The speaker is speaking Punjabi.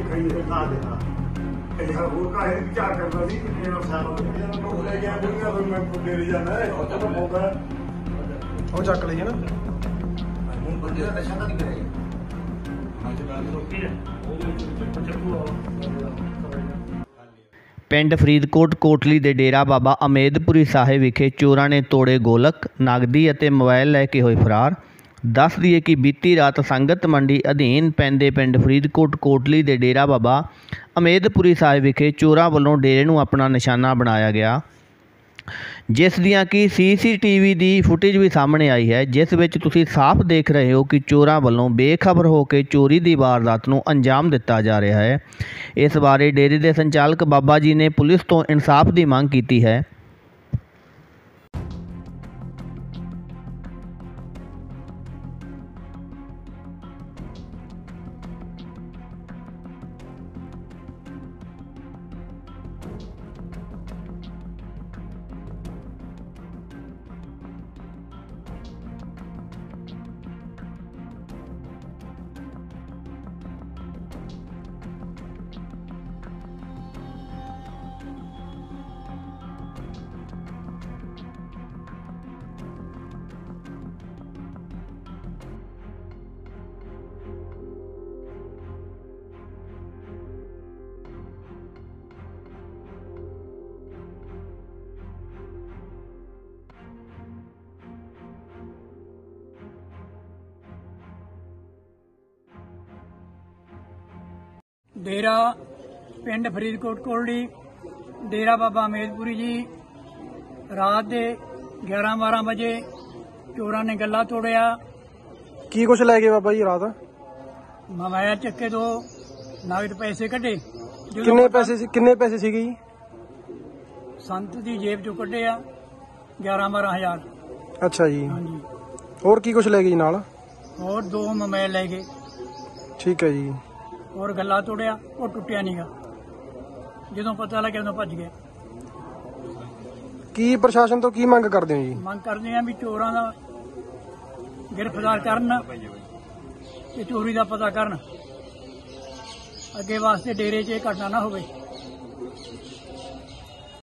ਕਈ ਦਿਖਾ ਦੇਣਾ ਇਹ ਹੋਰ ਕਾਹੇ ਵਿਚਾਰ ਕਰਦਾ ਸੀ ਕਿ ਮੇਰਾ ਸਾਰਾ ਲੋਕ ਲੈ ਗਿਆ ਬੁੜੀਆਂ ਤੋਂ ਮੈਂ ਪੁੱਲੇ ਲੈ ਜਾਣਾ ਉਹ ਤਾਂ ਮੌਕਾ ਉਹ ਚੱਕ ਲਈ ਹੈ ਨਾ ਹੁਣ ਬੰਦੇ ਦਾ ਨਸ਼ਾ ਤਾਂ ਨਹੀਂ ਕਰੇ ਪਿੰਡ ਫਰੀਦਕੋਟ ਕੋਟਲੀ ਦੇ ਡੇਰਾ ਬਾਬਾ ਅਮੇਦਪੁਰੀ ਸਾਹਿਬ ਵਿਖੇ ਚੋਰਾਂ ਨੇ ਤੋੜੇ ਗੋਲਕ, ਨਗਦੀ ਅਤੇ ਮੋਬਾਈਲ ਲੈ ਕੇ ਹੋਏ ਫਰਾਰ। ਦੱਸ ਦਈਏ ਕਿ ਬੀਤੀ ਰਾਤ ਸੰਗਤ ਮੰਡੀ ਅਧੀਨ ਪੈਂਦੇ ਪਿੰਡ ਫਰੀਦਕੋਟ ਕੋਟਲੀ ਦੇ ਡੇਰਾ ਬਾਬਾ ਅਮੇਦਪੁਰੀ ਸਾਹਿਬ ਵਿਖੇ ਚੋਰਾਂ ਵੱਲੋਂ ਡੇਰੇ ਨੂੰ ਆਪਣਾ ਨਿਸ਼ਾਨਾ ਬਣਾਇਆ ਗਿਆ, ਜਿਸ ਦੀਆਂ ਕਿ CCTV ਦੀ ਫੁਟੇਜ ਵੀ ਸਾਹਮਣੇ ਆਈ ਹੈ, ਜਿਸ ਵਿੱਚ ਤੁਸੀਂ ਸਾਫ਼ ਦੇਖ ਰਹੇ ਹੋ ਕਿ ਚੋਰਾਂ ਵੱਲੋਂ ਬੇਖਬਰ ਹੋ ਕੇ ਚੋਰੀ ਦੀ ਵਾਰਦਾਤ ਨੂੰ ਅੰਜਾਮ ਦਿੱਤਾ ਜਾ ਰਿਹਾ ਹੈ। ਇਸ ਬਾਰੇ ਡੇਰੇ ਦੇ ਸੰਚਾਲਕ ਬਾਬਾ ਜੀ ਨੇ ਪੁਲਿਸ ਤੋਂ ਇਨਸਾਫ ਦੀ ਮੰਗ ਕੀਤੀ ਹੈ। डेरा पिंड फरीदकोट कोटली डेरा बाबा अमेदपुरी जी रात के 11-12 बजे चोरां ने गल्ला तोड़िया। की कुछ लै गए बाबा जी रात? मोबाइल चक्के तो नगद पैसे कढ़े। किन्ने पैसे सीगे जी? संत की जेब चो कढ़े 11-12 हजार। अच्छा जी। हाँ जी। और की कुछ लै गए जी नाल? और 2 मोबाइल लै गए। ठीक है जी। और गला तोड़िया, वो टुटिया नहीं गा। जो पता लगे उदों भज गए। की प्रशासन तो की मंग करते हो जी? मंग करते हैं भी चोरां दा गिरफ्तार करन ते चोरी का पता करन, अगे वास्ते डेरे च घटना ना होवे।